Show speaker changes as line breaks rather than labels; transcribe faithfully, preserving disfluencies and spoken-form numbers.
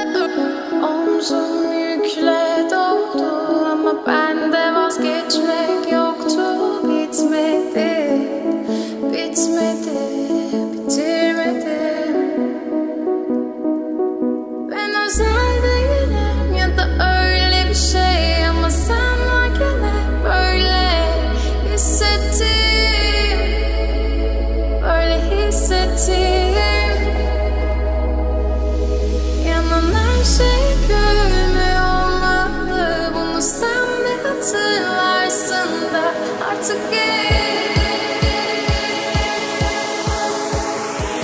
Omzum yükle doldu ama bende vazgeçmek yoktu. Bitmedi, bitmedi.